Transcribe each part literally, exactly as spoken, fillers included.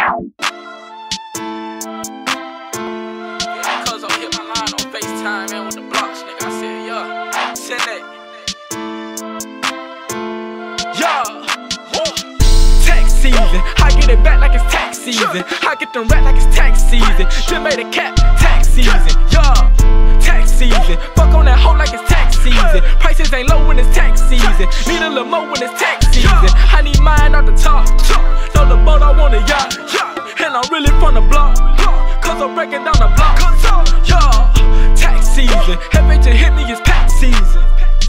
cuz I hit my line on FaceTime, man, with the blocks, nigga. I said, yeah, send that. Yeah, tax season. I get it back like it's tax season. I get them rap like it's tax season. Just made a cap, tax season. Yeah, tax season. Fuck on that hoe like it's tax season. Prices ain't low when it's tax season. Need a little more when it's tax season. I need mine off the top. Throw the boat, I want a yacht. And I'm really from the block, cause I'm breaking down the block. Yeah, tax season. F H hit me, it's pack season.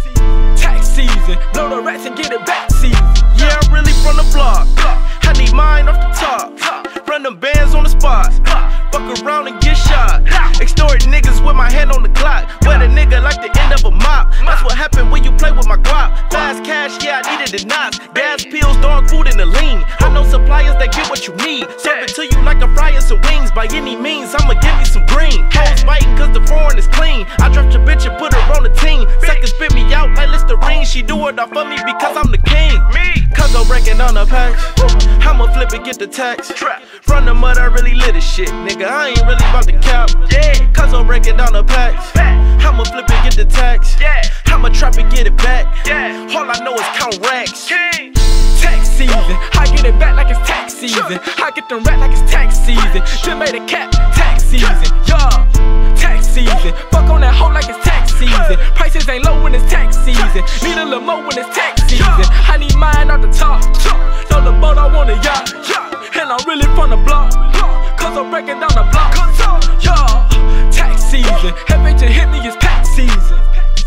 Tax season. Blow the rats and get it back season. Yeah, I'm really from the block. I need mine off the top. Run them bands on the spot. Fuck around and get shot. Extort niggas with my hand on the clock. Wet a nigga like the end of a mop. That's what happened when you play with my guap. Fast cash, yeah, I needed the knots. Gas pills, dog food, and the lean. I know suppliers that get what you need. Serve it to you like a fry and some wings. By any means, I'ma give me some green. Hoes biting cause the foreign is clean. I dropped your bitch and put her on the team. Suckers spit me out like Listerine. She do it all for me because I'm the king. Cause I'm breaking down the packs. I'ma flip and get the tax. From the mud, I really lit this shit, nigga. I ain't really about to cap. Cause I'm breaking down the packs. I'ma flip and get the tax. I'ma trap and get it back. All I know is count racks. Tax season. I get it back like it's tax season. I get them rap like it's tax season. Just made a cap, tax season. Yeah, tax season. Fuck on that hoe like it's tax season. Prices ain't low when it's tax season. Need a little more when it's tax season. I need mine off the top. Throw the boat, I want a yacht. And I'm really from the block, cause I'm breaking down the block. Yeah, tax season. F H hit me, it's pack season.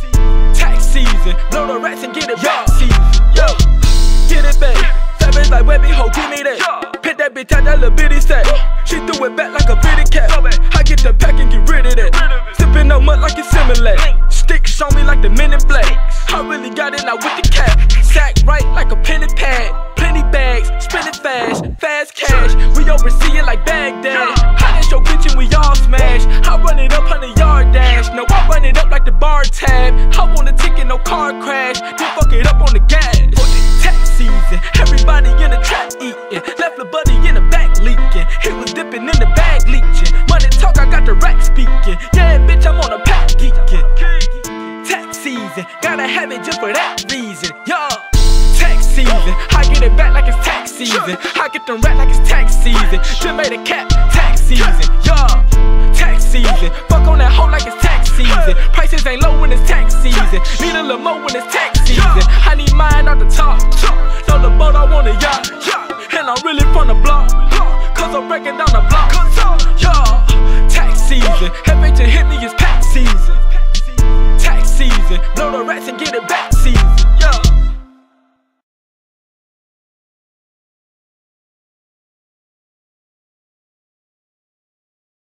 Tax season. Blow the rats and get it back season. Yeah, get it back. Savage like webby hoe, give me that. Pit that bitch out that little bitty sack. She threw it back like a bitty cat. I get the pack and get rid of that. Sippin' up mud like it's similar. Sticks on me like the Men in Black. I really got it now with the cap. Sack right like a penny pad. Plenty bags, spending fast, fast cash. We oversee it like Baghdad. I did your bitch and we all smash. I run it up hundred yard dash. No, I run it up like the bar tab. I want a ticket, no car crash. Then fuck it up on the gas. Tax season, everybody in the trap eating. Left the buddy in the back leaking. He was dipping in the bag leeching. Money talk, I got the rack speaking. Yeah, bitch, I'm on a pack geeking. Tax season, gotta have it just for that reason. Yeah, tax season. I get it back like it's tax season. I get them rap like it's tax season. Just made a cap, tax season. Yeah, tax season. Fuck on that hoe like it's tax season. Prices ain't low when it's tax season. Need a little more when it's tax season. I need mine off the top. Throw the boat, I want a yacht. And I'm really from the block, cause I'm breaking down the block. Yeah, tax season. F H hit me, it's pack season. Tax season. Blow the rats and get it back.